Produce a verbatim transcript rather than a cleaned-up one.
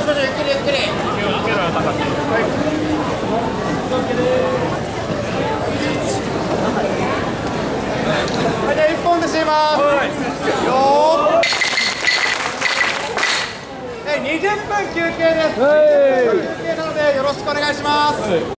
しましょう。ゆっくりゆっくり。はい、じゃあいっぽんで締めます。よー。にじゅっぷん休憩です。にじゅっぷん休憩なのでよろしくお願いします。